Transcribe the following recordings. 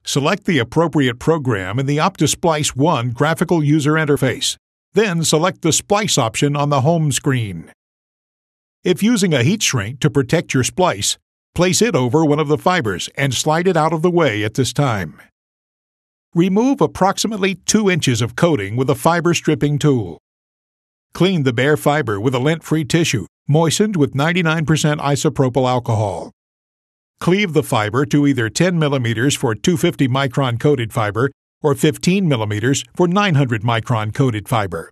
Select the appropriate program in the OptiSplice 1 graphical user interface. Then select the Splice option on the home screen. If using a heat shrink to protect your splice, place it over one of the fibers and slide it out of the way at this time. Remove approximately 2 inches of coating with a fiber stripping tool. Clean the bare fiber with a lint-free tissue, moistened with 99% isopropyl alcohol. Cleave the fiber to either 10 mm for 250 micron coated fiber or 15 mm for 900 micron coated fiber.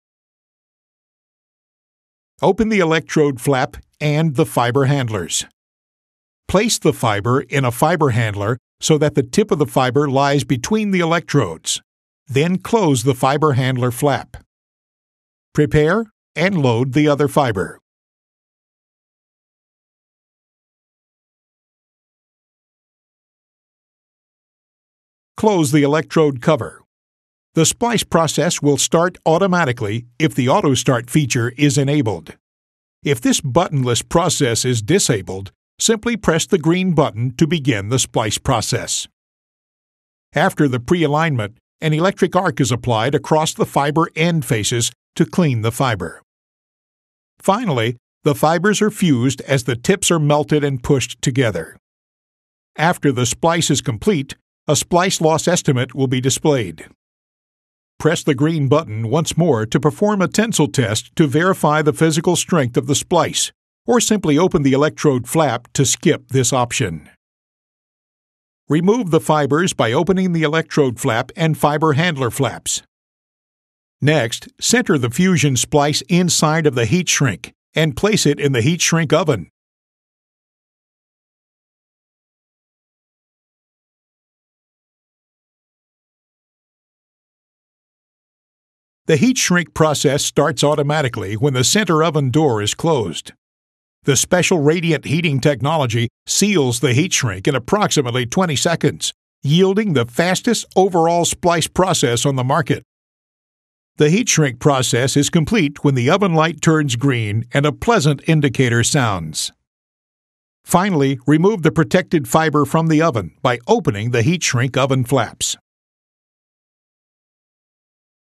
Open the electrode flap and the fiber handlers. Place the fiber in a fiber handler so that the tip of the fiber lies between the electrodes. Then close the fiber handler flap. Prepare and load the other fiber. Close the electrode cover. The splice process will start automatically if the Auto Start feature is enabled. If this buttonless process is disabled, simply press the green button to begin the splice process. After the pre-alignment, an electric arc is applied across the fiber end faces to clean the fiber. Finally, the fibers are fused as the tips are melted and pushed together. After the splice is complete, a splice loss estimate will be displayed. Press the green button once more to perform a tensile test to verify the physical strength of the splice, or simply open the electrode flap to skip this option. Remove the fibers by opening the electrode flap and fiber handler flaps. Next, center the fusion splice inside of the heat shrink and place it in the heat shrink oven. The heat shrink process starts automatically when the center oven door is closed. The special radiant heating technology seals the heat shrink in approximately 20 seconds, yielding the fastest overall splice process on the market. The heat shrink process is complete when the oven light turns green and a pleasant indicator sounds. Finally, remove the protected fiber from the oven by opening the heat shrink oven flaps.